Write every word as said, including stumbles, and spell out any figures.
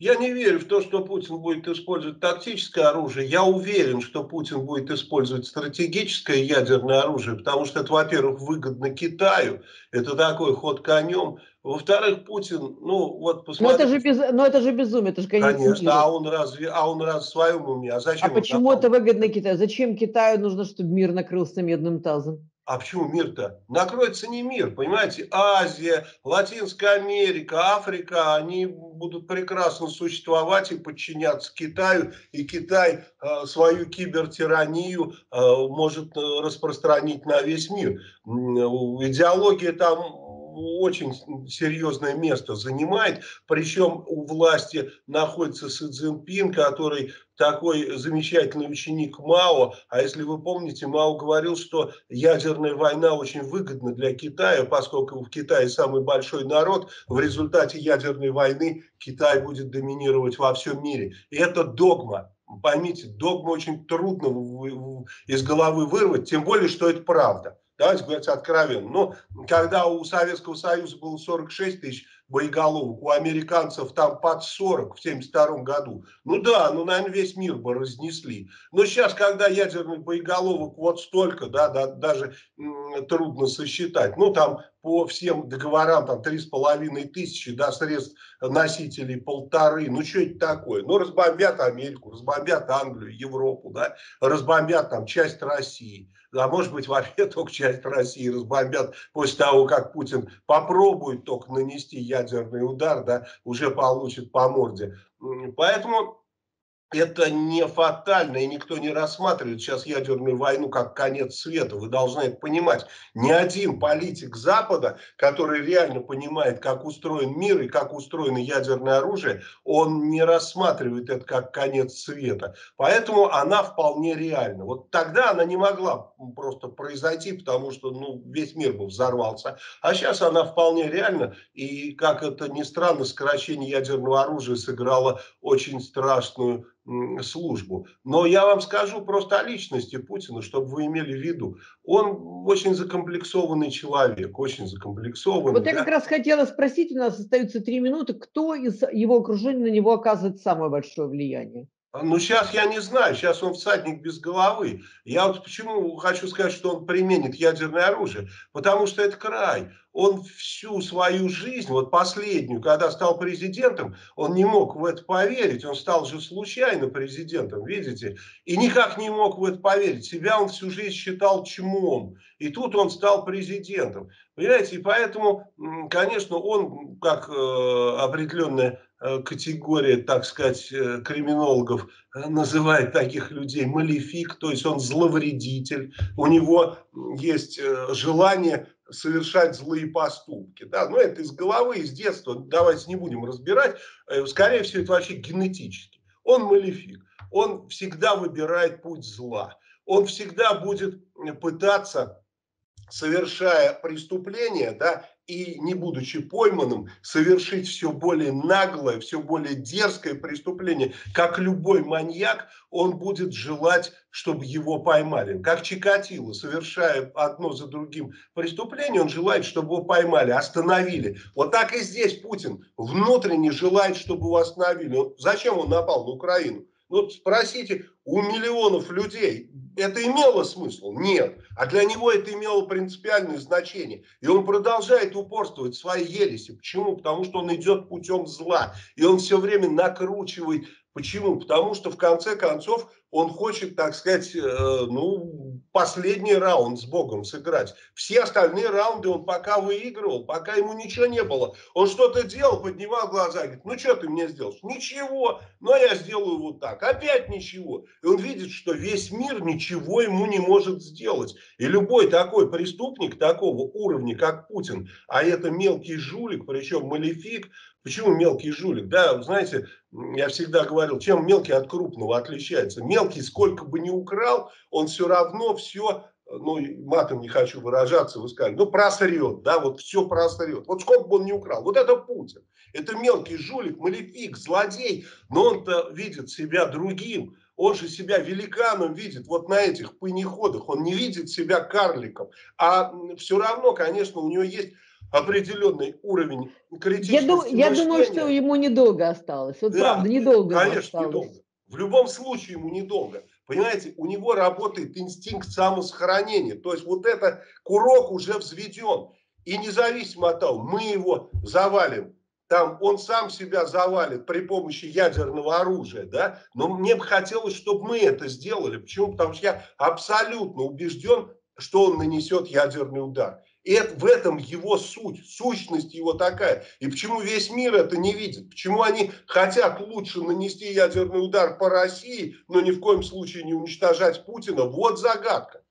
Я не верю в то, что Путин будет использовать тактическое оружие. Я уверен, что Путин будет использовать стратегическое ядерное оружие, потому что это, во-первых, выгодно Китаю. Это такой ход конем. Во-вторых, Путин, ну вот Но это посмотрите. же, без, но это же безумие, это же конец Конечно, мира. а он разве, а он раз в своем уме? А А зачем он почему напал? это выгодно Китаю? Зачем Китаю нужно, чтобы мир накрылся медным тазом? А почему мир-то? Накроется не мир, понимаете? Азия, Латинская Америка, Африка, они будут прекрасно существовать и подчиняться Китаю. И Китай э, свою кибертиранию э, может э, распространить на весь мир. М, Идеология там очень серьезное место занимает. Причем у власти находится Си Цзиньпин, который такой замечательный ученик Мао. А если вы помните, Мао говорил, что ядерная война очень выгодна для Китая, поскольку в Китае самый большой народ. В результате ядерной войны Китай будет доминировать во всем мире. И это догма. Поймите, догму очень трудно из головы вырвать, тем более, что это правда. Давайте говорить откровенно. Но когда у Советского Союза было сорок шесть тысяч боеголовок, у американцев там под сорок в семьдесят втором году. Ну да, ну, наверное, весь мир бы разнесли. Но сейчас, когда ядерных боеголовок вот столько, да, да даже м, трудно сосчитать. Ну, там по всем договорам там три с половиной тысячи, да, средств носителей полторы. Ну, что это такое? Ну, разбомбят Америку, разбомбят Англию, Европу, да, разбомбят там часть России. А может быть, вообще только часть России разбомбят после того, как Путин попробует только нанести ядерный удар, да, уже получит по морде. Поэтому это не фатально, и никто не рассматривает сейчас ядерную войну как конец света. Вы должны это понимать. Ни один политик Запада, который реально понимает, как устроен мир и как устроено ядерное оружие, он не рассматривает это как конец света. Поэтому она вполне реальна. Вот тогда она не могла просто произойти, потому что ну, весь мир бы взорвался. А сейчас она вполне реальна. И, как это ни странно, сокращение ядерного оружия сыграло очень страшную службу. Но я вам скажу просто о личности Путина, чтобы вы имели в виду. Он очень закомплексованный человек, очень закомплексованный. Вот я как Да? раз хотела спросить, у нас остаются три минуты, кто из его окружения на него оказывает самое большое влияние? Ну, сейчас я не знаю, сейчас он всадник без головы. Я вот почему хочу сказать, что он применит ядерное оружие. Потому что это край. Он всю свою жизнь, вот последнюю, когда стал президентом, он не мог в это поверить. Он стал же случайно президентом, видите? И никак не мог в это поверить. Себя он всю жизнь считал чмом. И тут он стал президентом. Понимаете? И поэтому, конечно, он, как э, определенная категория, так сказать, криминологов называет таких людей малефик, то есть он зловредитель, у него есть желание совершать злые поступки. Да? Но это из головы, из детства, давайте не будем разбирать, скорее всего, это вообще генетически. Он малефик, он всегда выбирает путь зла, он всегда будет пытаться, совершая преступление, да, и не будучи пойманным, совершить все более наглое, все более дерзкое преступление. Как любой маньяк, он будет желать, чтобы его поймали. Как Чикатило, совершая одно за другим преступление, он желает, чтобы его поймали, остановили. Вот так и здесь Путин внутренне желает, чтобы его остановили. Зачем он напал на Украину? Ну, спросите у миллионов людей, это имело смысл? Нет. А для него это имело принципиальное значение. И он продолжает упорствовать в своей ереси. Почему? Потому что он идет путем зла. И он все время накручивает. Почему? Потому что в конце концов он хочет, так сказать, э, ну, последний раунд с Богом сыграть. Все остальные раунды он пока выигрывал, пока ему ничего не было. Он что-то делал, поднимал глаза, говорит, ну что ты мне сделаешь? Ничего, но я сделаю вот так. Опять ничего. И он видит, что весь мир ничего ему не может сделать. И любой такой преступник такого уровня, как Путин, а это мелкий жулик, причем малефик. Почему мелкий жулик? Да, знаете, я всегда говорил, чем мелкий от крупного отличается. Мелкий сколько бы ни украл, он все равно все, ну, матом не хочу выражаться, вы сказали, ну, просрет, да, вот все просрет. Вот сколько бы он ни украл. Вот это Путин. Это мелкий жулик, малефик, злодей, но он-то видит себя другим. Он же себя великаном видит вот на этих пынеходах. Он не видит себя карликом. А все равно, конечно, у него есть определенный уровень Я, дум, критичности я думаю, что мышления. ему недолго осталось. Вот правда, Да, недолго ему конечно, осталось. недолго. В любом случае ему недолго. Понимаете, у него работает инстинкт самосохранения. То есть вот этот курок уже взведен. И независимо от того, мы его завалим, там он сам себя завалит при помощи ядерного оружия, да, но мне бы хотелось, чтобы мы это сделали. Почему? Потому что я абсолютно убежден, что он нанесет ядерный удар. И это, в этом его суть, сущность его такая. И почему весь мир это не видит? Почему они хотят лучше нанести ядерный удар по России, но ни в коем случае не уничтожать Путина? Вот загадка.